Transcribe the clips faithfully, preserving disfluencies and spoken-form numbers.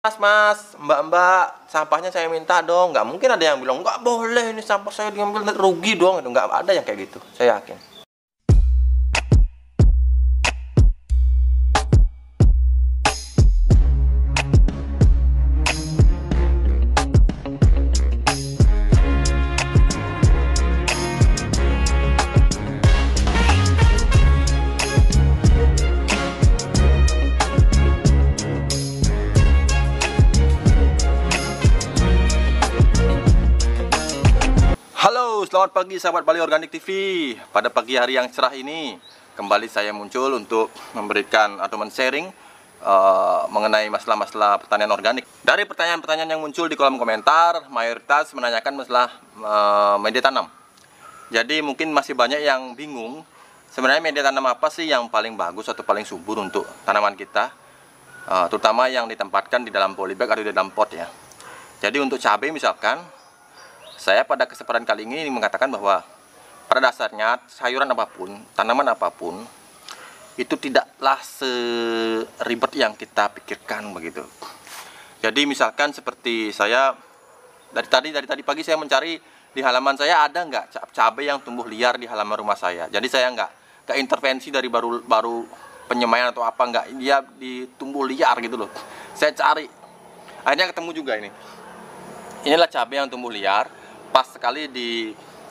Mas, mas, mbak-mbak, sampahnya saya minta dong. Nggak mungkin ada yang bilang, nggak boleh, ini sampah saya diambil, rugi dong. Nggak ada yang kayak gitu, saya yakin. Halo, selamat pagi sahabat Bali Organik T V. Pada pagi hari yang cerah ini, kembali saya muncul untuk memberikan atau men-sharing uh, mengenai masalah-masalah pertanian organik. Dari pertanyaan-pertanyaan yang muncul di kolom komentar, mayoritas menanyakan masalah uh, media tanam. Jadi mungkin masih banyak yang bingung, sebenarnya media tanam apa sih yang paling bagus atau paling subur untuk tanaman kita, uh, terutama yang ditempatkan di dalam polybag atau di dalam pot ya. Jadi untuk cabai misalkan, saya pada kesempatan kali ini mengatakan bahwa pada dasarnya sayuran apapun, tanaman apapun, itu tidaklah seribet yang kita pikirkan begitu. Jadi misalkan seperti saya dari tadi dari tadi pagi saya mencari di halaman saya ada nggak cabai yang tumbuh liar di halaman rumah saya. Jadi saya nggak nggak intervensi dari baru baru penyemaian atau apa, nggak, dia ditumbuh liar gitu loh. Saya cari, akhirnya ketemu juga ini. Inilah cabai yang tumbuh liar, pas sekali di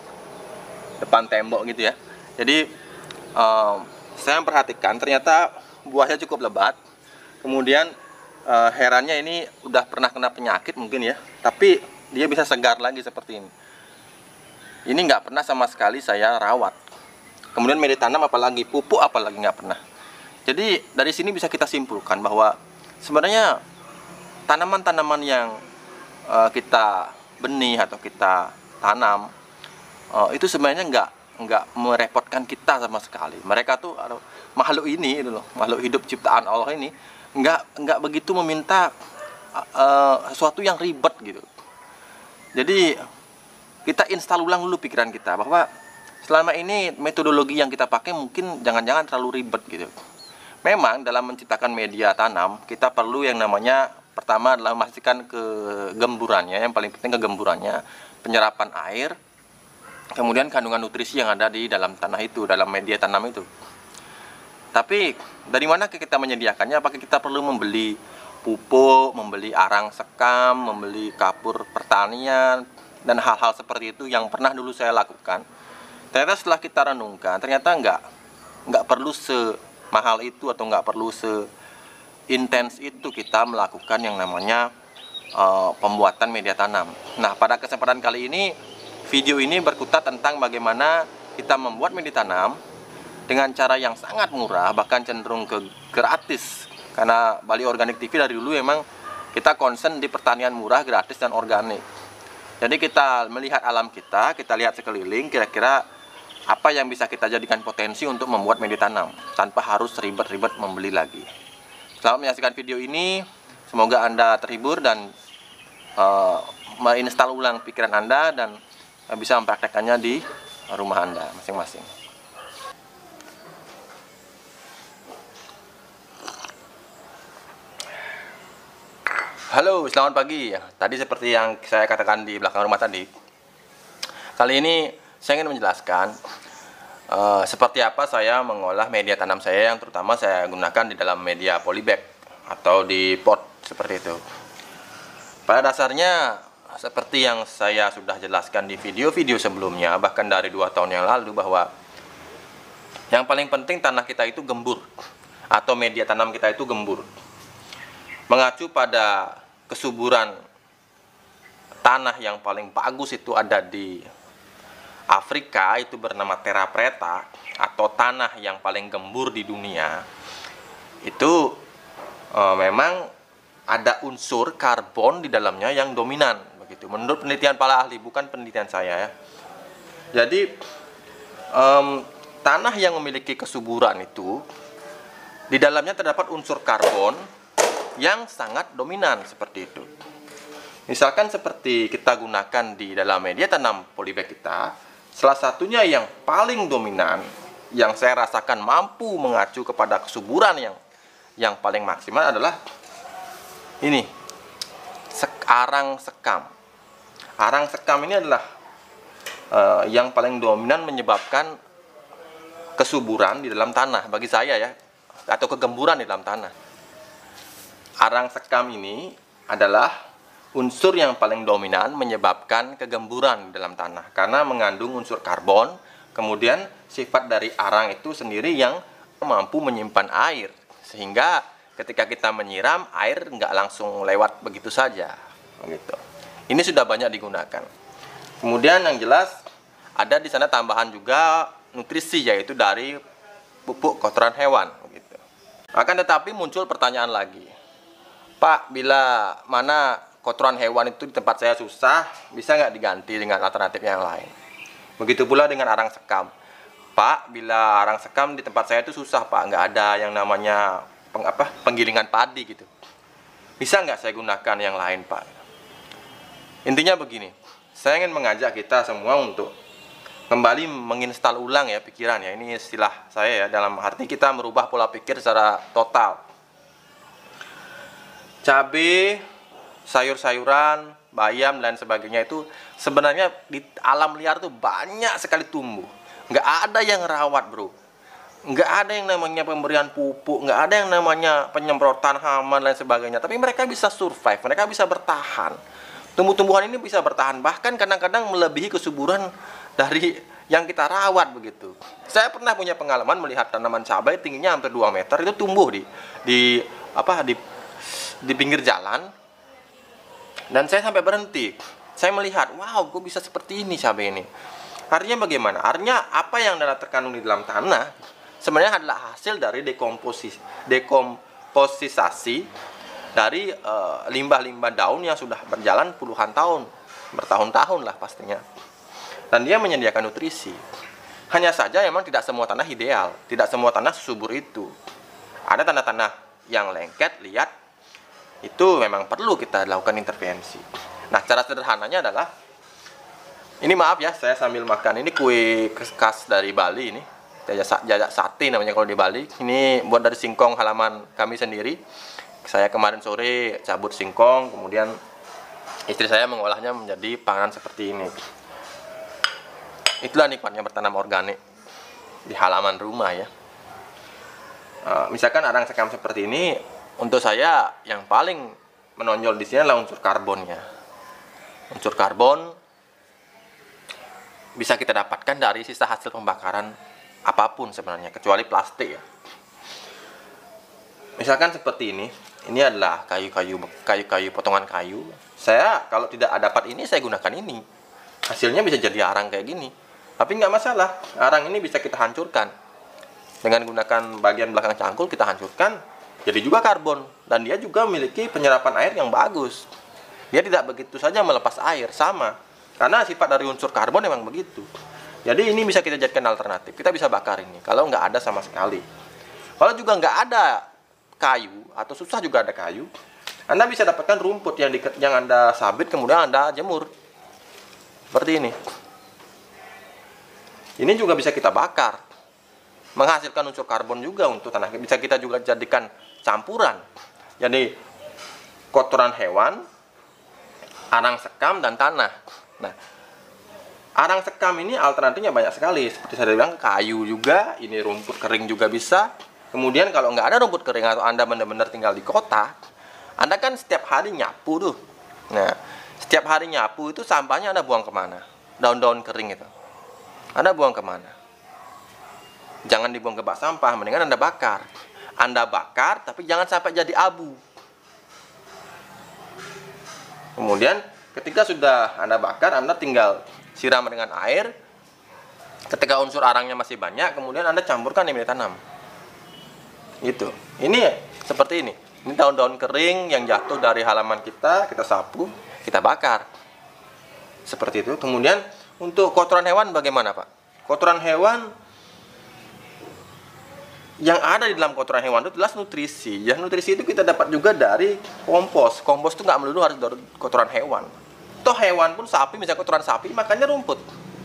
depan tembok gitu ya. Jadi um, saya memperhatikan ternyata buahnya cukup lebat. Kemudian uh, herannya ini udah pernah kena penyakit mungkin ya, tapi dia bisa segar lagi seperti ini. Ini nggak pernah sama sekali saya rawat. Kemudian media tanam apalagi, pupuk apalagi nggak pernah. Jadi dari sini bisa kita simpulkan bahwa sebenarnya tanaman-tanaman yang uh, kita benih atau kita tanam uh, itu sebenarnya nggak nggak merepotkan kita sama sekali. Mereka tuh uh, makhluk ini itu loh, makhluk hidup ciptaan Allah ini nggak nggak begitu meminta uh, sesuatu yang ribet gitu. Jadi kita install ulang dulu pikiran kita bahwa selama ini metodologi yang kita pakai mungkin jangan-jangan terlalu ribet gitu. Memang dalam menciptakan media tanam kita perlu yang namanya, pertama adalah memastikan kegemburannya, yang paling penting kegemburannya, penyerapan air, kemudian kandungan nutrisi yang ada di dalam tanah itu, dalam media tanam itu. Tapi dari mana kita menyediakannya? Apakah kita perlu membeli pupuk, membeli arang sekam, membeli kapur pertanian, dan hal-hal seperti itu yang pernah dulu saya lakukan. Ternyata setelah kita renungkan, ternyata nggak nggak perlu semahal itu atau nggak perlu se intens itu kita melakukan yang namanya uh, pembuatan media tanam. Nah, pada kesempatan kali ini video ini berkutat tentang bagaimana kita membuat media tanam dengan cara yang sangat murah, bahkan cenderung ke gratis. Karena Bali Organik T V dari dulu memang kita concern di pertanian murah, gratis dan organik. Jadi kita melihat alam kita, kita lihat sekeliling, kira-kira apa yang bisa kita jadikan potensi untuk membuat media tanam tanpa harus ribet-ribet membeli lagi. Selamat menyaksikan video ini, semoga Anda terhibur dan uh, menginstal ulang pikiran Anda dan uh, bisa mempraktekkannya di rumah Anda masing-masing. Halo, selamat pagi. Tadi seperti yang saya katakan di belakang rumah tadi, kali ini saya ingin menjelaskan Uh, seperti apa saya mengolah media tanam saya yang terutama saya gunakan di dalam media polybag atau di pot seperti itu. Pada dasarnya seperti yang saya sudah jelaskan di video-video sebelumnya, bahkan dari dua tahun yang lalu, bahwa yang paling penting tanah kita itu gembur atau media tanam kita itu gembur. Mengacu pada kesuburan tanah yang paling bagus itu ada di Afrika, itu bernama terra preta atau tanah yang paling gembur di dunia. Itu e, memang ada unsur karbon di dalamnya yang dominan begitu. Menurut penelitian para ahli, bukan penelitian saya ya. Jadi um, tanah yang memiliki kesuburan itu di dalamnya terdapat unsur karbon yang sangat dominan seperti itu. Misalkan seperti kita gunakan di dalam media tanam polybag kita, salah satunya yang paling dominan, yang saya rasakan mampu mengacu kepada kesuburan yang yang paling maksimal adalah ini, arang sekam. Arang sekam ini adalah uh, yang paling dominan menyebabkan kesuburan di dalam tanah bagi saya ya, atau kegemburan di dalam tanah. Arang sekam ini adalah unsur yang paling dominan menyebabkan kegemburan di dalam tanah karena mengandung unsur karbon. Kemudian sifat dari arang itu sendiri yang mampu menyimpan air, sehingga ketika kita menyiram, air nggak langsung lewat begitu saja gitu. Ini sudah banyak digunakan. Kemudian yang jelas ada di sana tambahan juga nutrisi, yaitu dari pupuk kotoran hewan gitu. Akan tetapi muncul pertanyaan lagi, Pak, bila mana kotoran hewan itu di tempat saya susah, bisa nggak diganti dengan alternatif yang lain? Begitu pula dengan arang sekam. Pak, bila arang sekam di tempat saya itu susah, Pak, nggak ada yang namanya peng, apa, penggilingan padi gitu. Bisa nggak saya gunakan yang lain, Pak? Intinya begini, saya ingin mengajak kita semua untuk kembali menginstal ulang ya pikiran ya. Ini istilah saya ya, dalam arti kita merubah pola pikir secara total. Cabai, sayur-sayuran, bayam dan sebagainya itu sebenarnya di alam liar tuh banyak sekali tumbuh. Nggak ada yang rawat, bro. Nggak ada yang namanya pemberian pupuk, nggak ada yang namanya penyemprotan hama dan sebagainya. Tapi mereka bisa survive, mereka bisa bertahan. Tumbuh-tumbuhan ini bisa bertahan, bahkan kadang-kadang melebihi kesuburan dari yang kita rawat begitu. Saya pernah punya pengalaman melihat tanaman cabai tingginya hampir dua meter itu tumbuh di di apa di di pinggir jalan. Dan saya sampai berhenti. Saya melihat, wow, kok bisa seperti ini cabai ini. Artinya bagaimana? Artinya apa yang adalah terkandung di dalam tanah sebenarnya adalah hasil dari dekomposisi, dekomposisasi dari limbah-limbah uh, daun yang sudah berjalan puluhan tahun, bertahun-tahun lah pastinya. Dan dia menyediakan nutrisi. Hanya saja memang tidak semua tanah ideal, tidak semua tanah subur itu. Ada tanah-tanah yang lengket, liat, itu memang perlu kita lakukan intervensi. Nah, cara sederhananya adalah, ini maaf ya, saya sambil makan. Ini kue khas dari Bali ini, jajak, jajak sate namanya kalau di Bali. Ini buat dari singkong halaman kami sendiri. Saya kemarin sore cabut singkong, kemudian istri saya mengolahnya menjadi panganan seperti ini. Itulah nikmatnya bertanam organik di halaman rumah ya. Uh, misalkan arang sekam seperti ini, untuk saya yang paling menonjol di sini adalah unsur karbonnya. Unsur karbon bisa kita dapatkan dari sisa hasil pembakaran apapun sebenarnya, kecuali plastik ya. Misalkan seperti ini, ini adalah kayu-kayu, kayu-kayu potongan kayu. Saya kalau tidak dapat ini, saya gunakan ini. Hasilnya bisa jadi arang kayak gini. Tapi nggak masalah, arang ini bisa kita hancurkan. Dengan gunakan bagian belakang cangkul kita hancurkan, jadi juga karbon. Dan dia juga memiliki penyerapan air yang bagus. Dia tidak begitu saja melepas air, sama. Karena sifat dari unsur karbon memang begitu. Jadi ini bisa kita jadikan alternatif. Kita bisa bakar ini, kalau nggak ada sama sekali. Kalau juga nggak ada kayu, atau susah juga ada kayu, Anda bisa dapatkan rumput yang, di, yang Anda sabit, kemudian Anda jemur. Seperti ini. Ini juga bisa kita bakar, menghasilkan unsur karbon juga untuk tanah. Bisa kita juga jadikan campuran. Jadi kotoran hewan, arang sekam, dan tanah. Nah, arang sekam ini alternatifnya banyak sekali. Seperti saya bilang, kayu juga, ini rumput kering juga bisa. Kemudian kalau nggak ada rumput kering atau Anda benar-benar tinggal di kota, Anda kan setiap hari nyapu tuh. Nah, setiap hari nyapu itu sampahnya Anda buang kemana? Daun-daun kering itu Anda buang kemana? Jangan dibuang ke bak sampah, mendingan Anda bakar. Anda bakar, tapi jangan sampai jadi abu. Kemudian ketika sudah Anda bakar, Anda tinggal siram dengan air. Ketika unsur arangnya masih banyak, kemudian Anda campurkan di media tanam. Itu. Ini seperti ini. Ini daun-daun kering yang jatuh dari halaman kita, kita sapu, kita bakar. Seperti itu. Kemudian untuk kotoran hewan bagaimana, Pak? Kotoran hewan, yang ada di dalam kotoran hewan itu jelas nutrisi. Ya, nutrisi itu kita dapat juga dari kompos. Kompos itu nggak melulu harus dari kotoran hewan. Toh hewan pun, sapi, misalnya kotoran sapi, makannya rumput.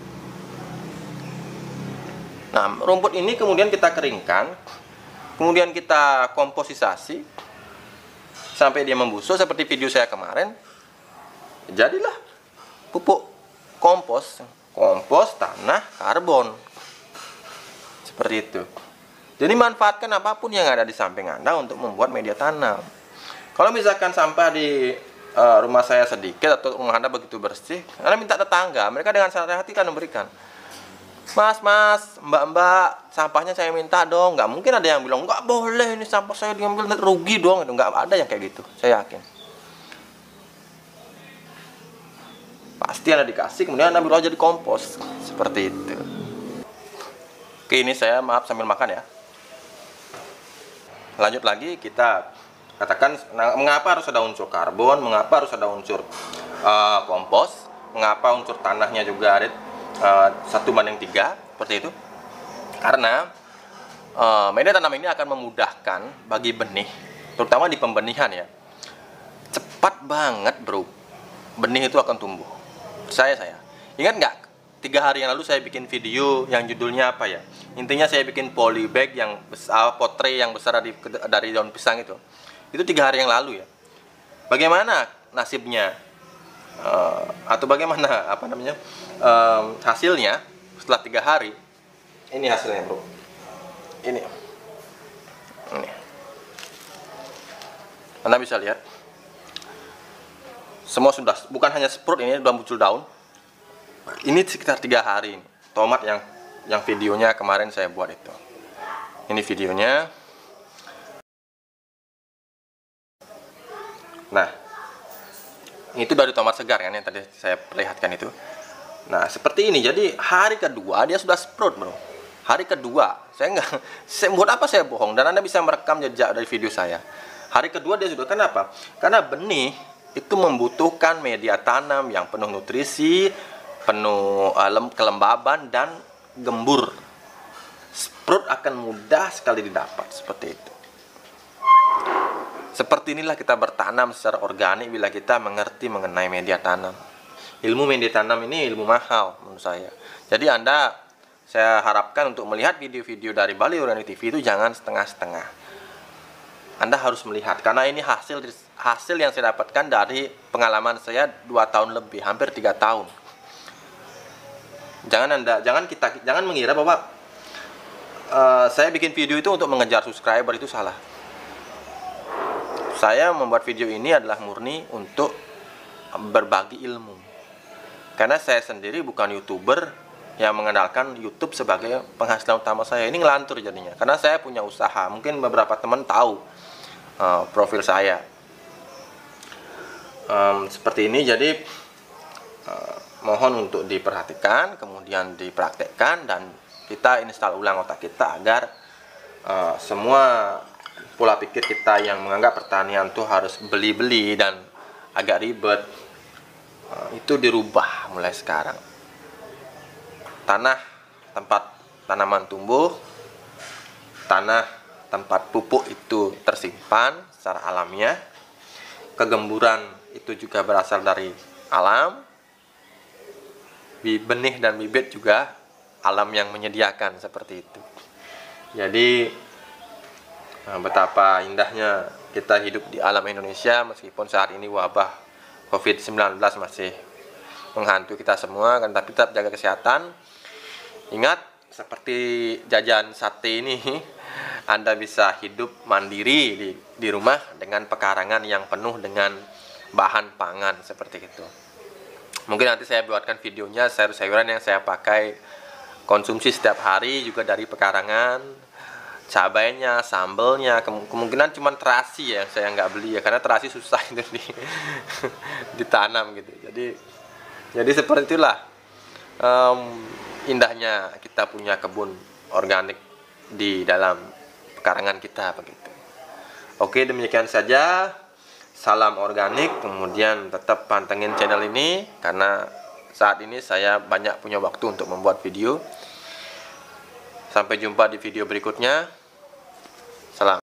Nah, rumput ini kemudian kita keringkan, kemudian kita komposisasi sampai dia membusuk seperti video saya kemarin. Jadilah pupuk kompos, kompos tanah karbon. Seperti itu. Jadi manfaatkan apapun yang ada di samping Anda untuk membuat media tanam. Kalau misalkan sampah di uh, rumah saya sedikit atau rumah Anda begitu bersih, Anda minta tetangga, mereka dengan senang hati kan memberikan. Mas, mas, mbak, mbak, sampahnya saya minta dong. Nggak mungkin ada yang bilang, nggak boleh, ini sampah saya diambil, rugi dong. Nggak ada yang kayak gitu, saya yakin. Pasti Anda dikasih, kemudian Anda ambil aja di kompos. Seperti itu. Oke, ini saya maaf sambil makan ya. Lanjut lagi, kita katakan nah, mengapa harus ada unsur karbon, mengapa harus ada unsur uh, kompos, mengapa unsur tanahnya juga ada uh, satu banding tiga, seperti itu. Karena uh, media tanam ini akan memudahkan bagi benih, terutama di pembenihan ya. Cepat banget bro, benih itu akan tumbuh. Saya saya ingat nggak? Tiga hari yang lalu saya bikin video yang judulnya apa ya? Intinya saya bikin polybag yang besar, potray yang besar dari, dari daun pisang itu. Itu tiga hari yang lalu ya. Bagaimana nasibnya? Uh, atau bagaimana apa namanya um, hasilnya setelah tiga hari? Ini hasilnya bro. Ini. Ini. Anda bisa lihat. Semua sudah, bukan hanya sprout, ini sudah muncul daun. Ini sekitar tiga hari ini. Tomat yang yang videonya kemarin saya buat itu. Ini videonya. Nah, itu dari tomat segar kan yang tadi saya perlihatkan itu. Nah, seperti ini. Jadi hari kedua dia sudah sprout, bro. Hari kedua, saya nggak, saya buat apa saya bohong? Dan Anda bisa merekam jejak dari video saya. Hari kedua dia sudah, kenapa? Karena benih itu membutuhkan media tanam yang penuh nutrisi, penuh uh, kelembaban dan gembur. Sprout akan mudah sekali didapat seperti itu. Seperti inilah kita bertanam secara organik bila kita mengerti mengenai media tanam. Ilmu media tanam ini ilmu mahal menurut saya. Jadi Anda, saya harapkan untuk melihat video-video dari Bali Organik T V itu jangan setengah-setengah. Anda harus melihat, karena ini hasil hasil yang saya dapatkan dari pengalaman saya dua tahun lebih, hampir tiga tahun. Jangan Anda, jangan kita, jangan mengira bahwa uh, saya bikin video itu untuk mengejar subscriber, itu salah. Saya membuat video ini adalah murni untuk berbagi ilmu. Karena saya sendiri bukan YouTuber yang mengandalkan YouTube sebagai penghasilan utama saya. Ini ngelantur jadinya. Karena saya punya usaha. Mungkin beberapa teman tahu uh, profil saya. Um, seperti ini, jadi uh, mohon untuk diperhatikan, kemudian dipraktekkan, dan kita install ulang otak kita agar uh, semua pola pikir kita yang menganggap pertanian tuh harus beli-beli dan agak ribet, uh, itu dirubah mulai sekarang. Tanah tempat tanaman tumbuh, tanah tempat pupuk itu tersimpan secara alamiah, kegemburan itu juga berasal dari alam, benih dan bibit juga alam yang menyediakan seperti itu. Jadi betapa indahnya kita hidup di alam Indonesia meskipun saat ini wabah covid sembilan belas masih menghantui kita semua, kan, tapi tetap jaga kesehatan. Ingat, seperti jajan sate ini, Anda bisa hidup mandiri di, di rumah dengan pekarangan yang penuh dengan bahan pangan seperti itu. Mungkin nanti saya buatkan videonya sayur-sayuran yang saya pakai konsumsi setiap hari juga dari pekarangan. Cabainya, sambelnya, kemungkinan cuma terasi ya saya nggak beli ya, karena terasi susah itu di, ditanam gitu. Jadi jadi seperti itulah um, indahnya kita punya kebun organik di dalam pekarangan kita begitu. Oke, demikian saja. Salam organik, kemudian tetap pantengin channel ini karena saat ini saya banyak punya waktu untuk membuat video. Sampai jumpa di video berikutnya.